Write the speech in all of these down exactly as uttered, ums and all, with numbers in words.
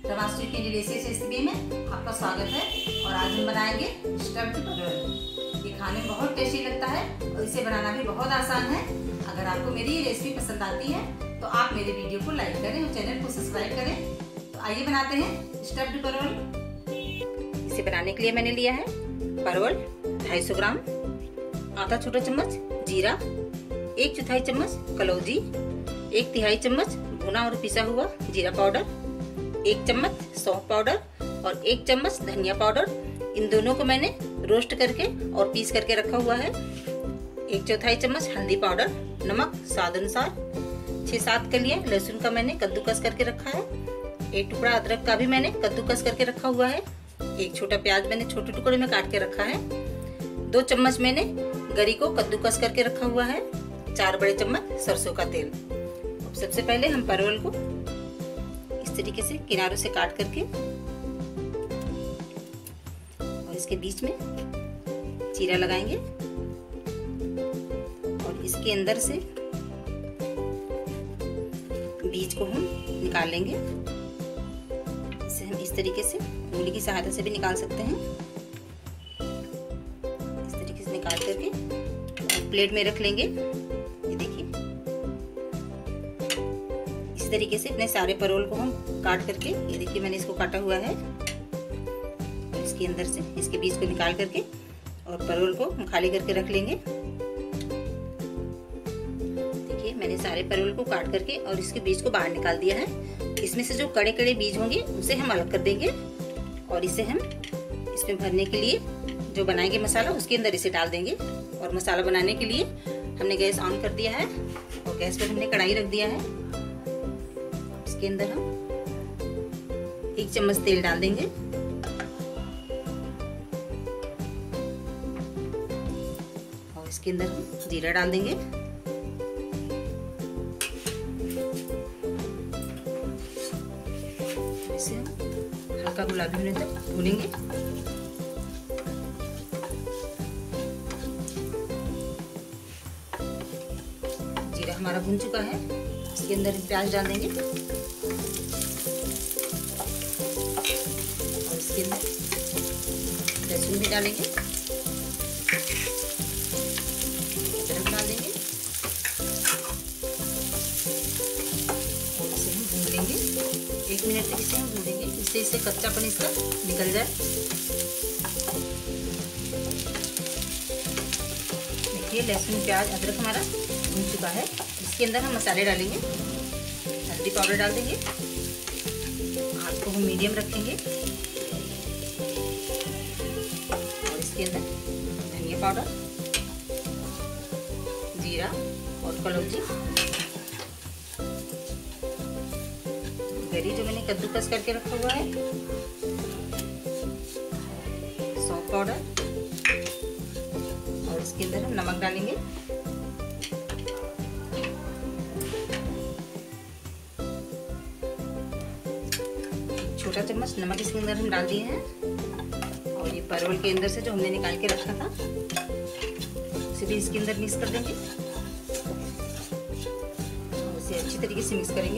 रमाश्री की delicious recipe में आपका स्वागत है। और आज हम बनाएंगे स्टफ्ड परवल। ये खाने में बहुत टेस्टी लगता है और इसे बनाना भी बहुत आसान है। अगर आपको मेरी ये रेसिपी पसंद आती है तो आप मेरे वीडियो को लाइक करें और चैनल को सब्सक्राइब करें। तो आइए बनाते हैं स्टफ्ड परवल। इसे बनाने के लिए मैंने लिया है परवल ढाई सौ ग्राम, आधा छोटा चम्मच जीरा, एक चौथाई चम्मच कलौजी, एक तिहाई चम्मच भुना और पिसा हुआ जीरा पाउडर, एक चम्मच सौंफ पाउडर और एक चम्मच धनिया पाउडर। इन दोनों को मैंने रोस्ट करके और पीस करके रखा हुआ है। एक चौथाई चम्मच हल्दी पाउडर, नमक स्वाद अनुसार, छह सात कलियां लहसुन का मैंने कद्दूकस करके रखा है। एक टुकड़ा अदरक का भी मैंने कद्दूकस करके रखा हुआ है। एक छोटा प्याज मैंने छोटे टुकड़े में काट के रखा है। दो चम्मच मैंने गरी को कद्दूकस करके रखा हुआ है। चार बड़े चम्मच सरसों का तेल। अब सबसे पहले हम परवल को इस तरीके से किनारों से काट करके और इसके बीच में चीरा लगाएंगे और इसके अंदर से बीज को हम निकाल लेंगे। इसे हम इस तरीके से उंगली की सहायता से भी निकाल सकते हैं। इस तरीके से निकाल करके और प्लेट में रख लेंगे। ये देखिए इस तरीके से अपने सारे परवल को हम काट करके, ये देखिए मैंने इसको काटा हुआ है और इसके अंदर से इसके बीज को निकाल करके और परवल को हम खाली करके रख लेंगे। देखिए मैंने सारे परवल को काट करके और इसके बीज को बाहर निकाल दिया है। इसमें से जो कड़े कड़े बीज होंगे उसे हम अलग कर देंगे और इसे हम इसमें भरने के लिए जो बनाएंगे मसाला उसके अंदर इसे डाल देंगे। और मसाला बनाने के लिए हमने गैस ऑन कर दिया है और गैस पर हमने कढ़ाई रख दिया है। इसके अंदर हम एक चम्मच तेल डाल देंगे और इसके अंदर हम जीरा डाल देंगे। इसे हम हल्का गुलाबी होने तक भूनेंगे। जीरा हमारा भून चुका है। इसके अंदर प्याज डाल देंगे और इसके अंदर लहसुन भी डालेंगे, अदरक डाल देंगे और इसे हम भून लेंगे। एक मिनट तक इसे हम भूनेंगे जिससे इसे कच्चापन इसका निकल जाए। देखिए लहसुन प्याज अदरक हमारा भून चुका है। इसके अंदर हम मसाले डालेंगे। हल्दी पाउडर डाल देंगे, आग को हम मीडियम रखेंगे और इसके अंदर धनिया पाउडर, जीरा और कलौजी, गरी जो मैंने कद्दूकस करके रखा हुआ है, सौंफ पाउडर और इसके अंदर हम नमक डालेंगे। छोटा चम्मच नमक इसके अंदर हम डाल दिए हैं और ये परवल के अंदर से जो हमने निकाल के रखा था उसे भी इसके अंदर मिक्स कर देंगे और इसे अच्छी तरीके से मिक्स करेंगे।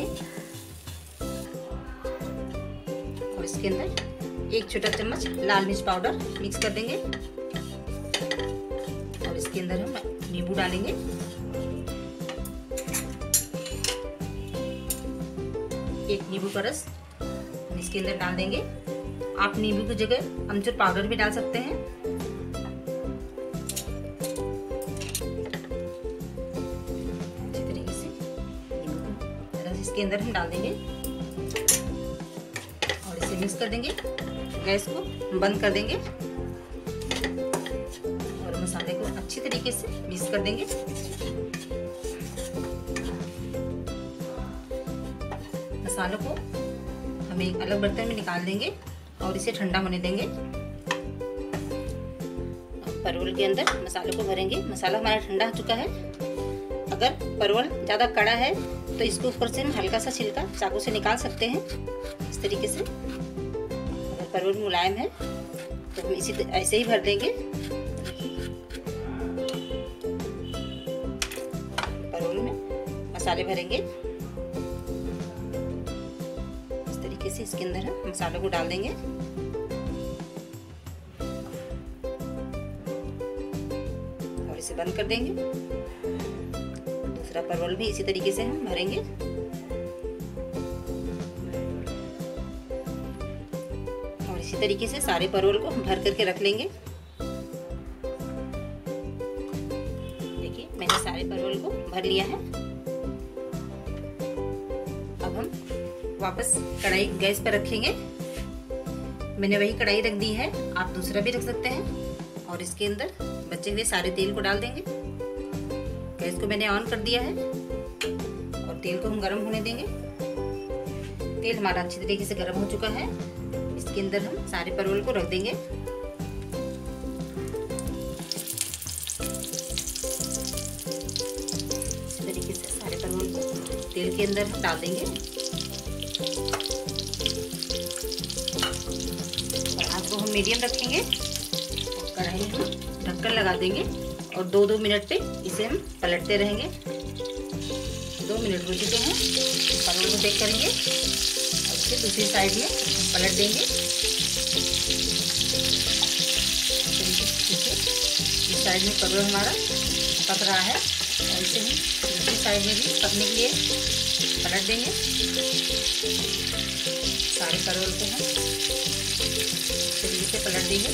और इसके अंदर एक छोटा चम्मच लाल मिर्च पाउडर मिक्स कर देंगे और इसके अंदर हम नींबू डालेंगे। एक नींबू का रस इसके अंदर डाल देंगे। आप नींबू की जगह अमचूर पाउडर भी डाल सकते हैं। अच्छी तरीके से नींबू का रस इसके अंदर हम डाल देंगे और इसे मिक्स कर देंगे। गैस को बंद कर देंगे और मसाले को अच्छी तरीके से मिक्स कर देंगे। मसालों को हम एक अलग बर्तन में निकाल देंगे और इसे ठंडा होने देंगे। परवल के अंदर मसालों को भरेंगे। मसाला हमारा ठंडा हो चुका है। अगर परवल ज़्यादा कड़ा है तो इसको ऊपर से हम हल्का सा छिलका चाकू से निकाल सकते हैं इस तरीके से। अगर परवल मुलायम है तो हम इसी ऐसे ही भर देंगे। परवल में मसाले भरेंगे। तरीके से इसके अंदर हम मसालों को डाल देंगे। और इसे बंद कर देंगे। दूसरा परवल भी इसी तरीके से हम भरेंगे। और इसी तरीके से सारे परवल को हम भर करके रख लेंगे। देखिए मैंने सारे परवल को भर लिया है। अब हम वापस कढ़ाई गैस पर रखेंगे। मैंने वही कढ़ाई रख दी है, आप दूसरा भी रख सकते हैं। और इसके अंदर बचे हुए सारे तेल को डाल देंगे। गैस को मैंने ऑन कर दिया है और तेल को हम गर्म होने देंगे। तेल हमारा अच्छी तरीके से गर्म हो चुका है। इसके अंदर हम सारे परवल को रख देंगे। इस तरीके से सारे परवल को तेल के अंदर हम डाल देंगे। और आंच को हम मीडियम रखेंगे और कढ़ाई में हम ढक्कन लगा देंगे और दो दो मिनट पे इसे हम पलटते रहेंगे। दो मिनट हो चुके हैं। परवल को चेक करेंगे और इसे दूसरी साइड में हम पलट देंगे। इस साइड में परवल हमारा पक रहा है और इसे हम दूसरी साइड में भी पकने के लिए पलट देंगे। सारे परवल को हम इस तरीके से पलट देंगे।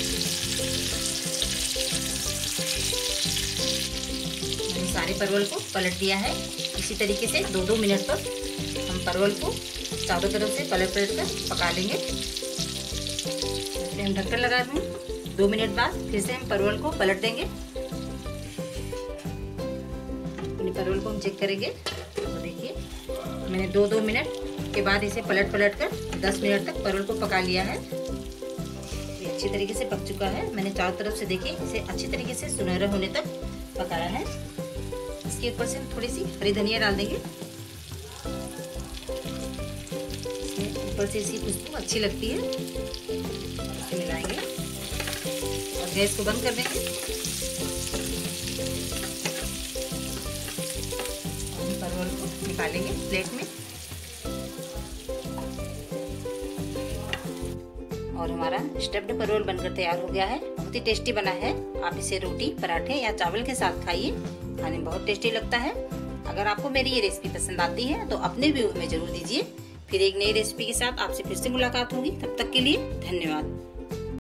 मैंने सारे परवल को पलट दिया है। इसी तरीके से दो दो मिनट तक हम परवल को चारों तरफ से पलट पलट कर पका लेंगे। इसलिए हम ढक्कन लगा दूँ। दो मिनट बाद फिर से हम परवल को पलट देंगे। परवल को हम चेक करेंगे तो देखिए मैंने दो दो मिनट के बाद इसे पलट पलट कर दस मिनट तक परवल को पका लिया है। ये अच्छी तरीके से पक चुका है। मैंने चारों तरफ से देखिए इसे अच्छी तरीके से सुनहरा होने तक पकाया है। इसके ऊपर से हम थोड़ी सी हरी धनिया डाल देंगे। ऊपर से इसकी खुशबू अच्छी लगती है। इसे मिलाएंगे और गैस को बंद कर देंगे। परवल को निकालेंगे प्लेट में। और हमारा स्टफ्ड परवल बनकर तैयार हो गया है। बहुत ही टेस्टी बना है। आप इसे रोटी, पराठे या चावल के साथ खाइए। खाने में बहुत टेस्टी लगता है। अगर आपको मेरी ये रेसिपी पसंद आती है तो अपने व्यू में जरूर दीजिए। फिर एक नई रेसिपी के साथ आपसे फिर से मुलाकात होगी। तब तक के लिए धन्यवाद।